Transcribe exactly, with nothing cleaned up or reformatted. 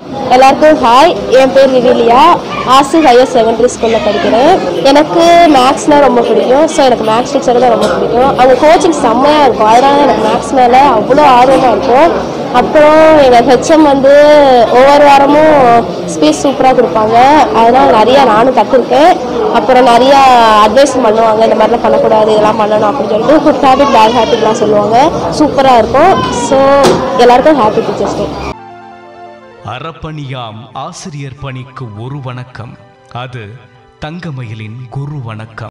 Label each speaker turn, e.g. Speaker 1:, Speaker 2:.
Speaker 1: எல்லாருக்கும் ஹாய், என் பேர் விவிலியா. ஆசி ஹையர் செகண்டரி ஸ்கூலில் படிக்கிறேன். எனக்கு மேக்ஸ்னால் ரொம்ப பிடிக்கும். ஸோ எனக்கு மேக்ஸ் டீச்சர் தான் ரொம்ப பிடிக்கும். அவங்க கோச்சிங் செம்மையாக இருக்கும். அதனால எனக்கு மேக்ஸ் மேலே அவ்வளோ ஆர்வமாக இருக்கும். அப்புறம் எங்கள் ஹெச்எம் வந்து ஒவ்வொரு வாரமும் ஸ்பீச் சூப்பராக கொடுப்பாங்க. அதனால் நிறையா நானும் கற்றுருக்கேன். அப்புறம் நிறையா அட்வைஸ் பண்ணுவாங்க, இந்த மாதிரிலாம் பண்ணக்கூடாது, இதெல்லாம் பண்ணணும் அப்படின்னு சொல்லிட்டு குட் ஹேபிட் பேட் ஹேபிட்லாம் சொல்லுவாங்க. சூப்பராக இருக்கும். ஸோ எல்லாருக்கும் ஹாப்பி டீச்சர்ஸ் டே.
Speaker 2: அறப்பணியாம் ஆசிரியர் பணிக்கு ஒரு வணக்கம். அது தங்கமயிலின் குரு வணக்கம்.